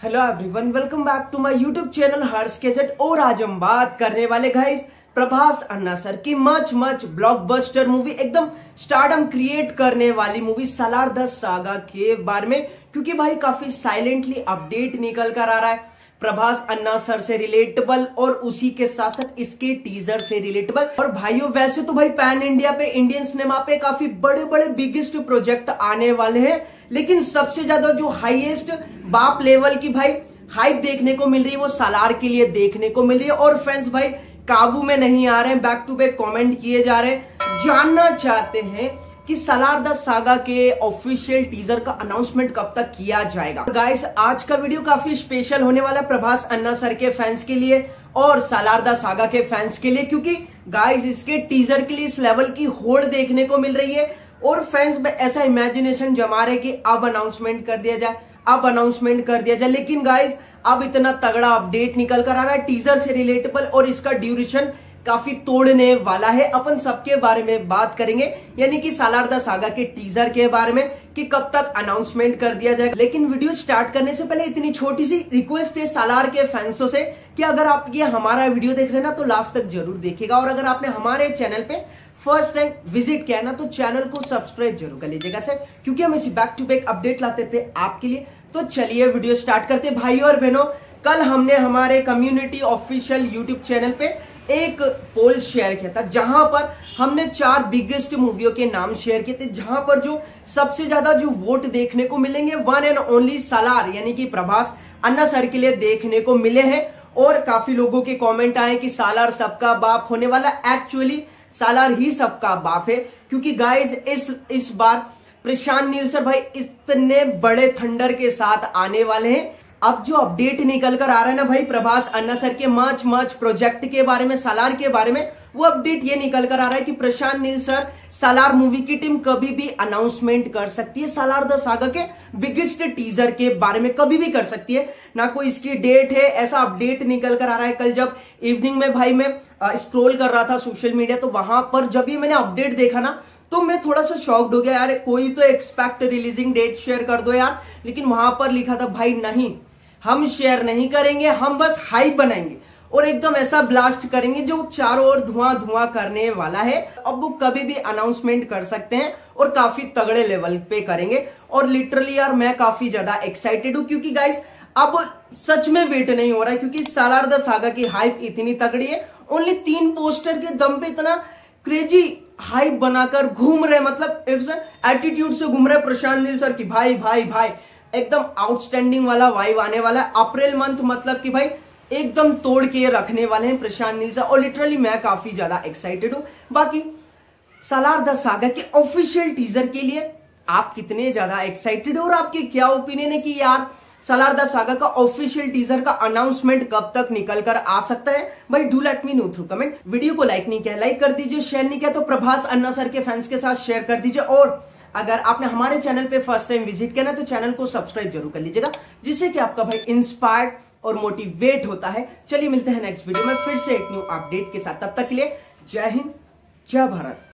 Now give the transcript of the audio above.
Hello everyone, welcome back to my YouTube channel Harsh केजेट। और आज हम बात करने वाले गाइस प्रभास अन्ना सर की मच ब्लॉकबस्टर मूवी, एकदम स्टारडम क्रिएट करने वाली मूवी सालार द सागा के बारे में। क्योंकि भाई काफी साइलेंटली अपडेट निकल कर आ रहा है प्रभास अन्ना सर से रिलेटेबल और उसी के साथ साथ इसके टीजर से रिलेटेबल। और भाइयों वैसे तो भाई पैन इंडिया पे, इंडियन सिनेमा पे काफी बड़े बड़े बिगेस्ट प्रोजेक्ट आने वाले हैं, लेकिन सबसे ज्यादा जो हाईएस्ट बाप लेवल की भाई हाइप देखने को मिल रही है वो सालार के लिए देखने को मिल रही है। और फैंस भाई काबू में नहीं आ रहे हैं, बैक टू बैक कमेंट किए जा रहे हैं, जानना चाहते हैं कि सालार द सागा के ऑफिशियल टीजर का अनाउंसमेंट कब तक किया जाएगा। गाइस आज का वीडियो काफी स्पेशल होने वाला है प्रभास अन्ना सर के फैंस के लिए और सालार द सागा के फैंस के लिए, क्योंकि गाइस इसके टीजर के लिए इस लेवल की होड़ देखने को मिल रही है। और फैंस में ऐसा इमेजिनेशन जमा रहे कि अब अनाउंसमेंट कर दिया जाए, अब अनाउंसमेंट कर दिया जाए। लेकिन गाइस अब इतना तगड़ा अपडेट निकल कर आ रहा है टीजर से रिलेटेबल और इसका ड्यूरेशन काफी तोड़ने वाला है। अपन सबके बारे में बात करेंगे, यानी कि सालार द सागा के टीजर के बारे में कि कब तक अनाउंसमेंट कर दिया जाएगा। लेकिन वीडियो स्टार्ट करने से पहले इतनी छोटी सी रिक्वेस्ट है सालार के फैंसों से कि अगर आप ये हमारा वीडियो देख रहे हैं ना तो लास्ट तक जरूर देखिएगा। और अगर आपने हमारे चैनल पे फर्स्ट टाइम विजिट किया ना तो चैनल को सब्सक्राइब जरूर कर लीजिएगा सर, क्योंकि हम इसी बैक टू बैक अपडेट लाते थे आपके लिए। तो चलिए वीडियो स्टार्ट करते हैं। भाइयों और बहनों, कल हमने हमारे कम्युनिटी ऑफिशियल यूट्यूब चैनल पे एक पोल शेयर किया था जहां पर हमने 4 बिगेस्ट मूवियों के नाम शेयर किए थे, जहां पर जो सबसे ज्यादा जो वोट देखने को मिलेंगे वन एंड ओनली सालार यानी कि प्रभास अन्ना सर के लिए देखने को मिले हैं। और काफी लोगों के कमेंट आए कि सालार सबका बाप होने वाला। एक्चुअली सालार ही सबका बाप है, क्योंकि गाइज इस बार प्रशांत नील सर भाई इतने बड़े थंडर के साथ आने वाले हैं। अब जो अपडेट निकल कर आ रहा है ना भाई प्रभास अन्ना सर के मच प्रोजेक्ट के बारे में, सालार के बारे में, वो अपडेट ये निकल कर आ रहा है कि प्रशांत नील सर सालार मूवी की टीम कभी भी अनाउंसमेंट कर सकती है। सालार द सागा के बिगेस्ट टीजर के बारे में कभी भी कर सकती है, ना कोई इसकी डेट है, ऐसा अपडेट निकल कर आ रहा है। कल जब इवनिंग में भाई मैं स्क्रॉल कर रहा था सोशल मीडिया, तो वहां पर जब ये मैंने अपडेट देखा ना तो मैं थोड़ा सा शॉक्ड हो गया। यार कोई तो एक्सपेक्ट रिलीजिंग डेट शेयर कर दो यार, लेकिन वहां पर लिखा था भाई नहीं, हम शेयर नहीं करेंगे, हम बस हाइप बनाएंगे और एकदम ऐसा ब्लास्ट करेंगे जो चारों ओर धुआं करने वाला है। अब वो कभी भी अनाउंसमेंट कर सकते हैं और काफी तगड़े लेवल पे करेंगे। और लिटरली यार मैं काफी ज्यादा एक्साइटेड हूं, क्योंकि गाइस अब सच में वेट नहीं हो रहा है, क्योंकि सालार द सागा की हाइप इतनी तगड़ी है। ओनली 3 पोस्टर के दम पे इतना क्रेजी हाइप बनाकर घूम रहे, मतलब एक एटीट्यूड से घूम रहे प्रशांत नील सर की भाई एकदम आउटस्टैंडिंग वाला वाइब आने वाला है। अप्रैल मंथ मतलब कि भाई एकदम तोड़ के रखने वाले हैं प्रशांत नील सर, और लिटरली मैं काफी ज्यादा एक्साइटेड हूं। बाकी सालार द सागा के ऑफिशियल टीजर के लिए आप कितने ज्यादा एक्साइटेड हो और आपकी क्या ओपिनियन है कि यार सालार द सागा का ऑफिशियल टीजर का अनाउंसमेंट कब तक निकल कर आ सकता है? भाई do let me know through comment. Video को लाइक नहीं किया लाइक कर दीजिए, शेयर नहीं किया तो प्रभास अन्ना सर के फैंस के साथ शेयर कर दीजिए। और अगर आपने हमारे चैनल पे फर्स्ट टाइम विजिट किया ना तो चैनल को सब्सक्राइब जरूर कर लीजिएगा, जिससे कि आपका भाई इंस्पायर्ड और मोटिवेट होता है। चलिए मिलते हैं नेक्स्ट वीडियो में फिर से एक न्यू अपडेट के साथ, तब तक के लिए जय हिंद जय भारत।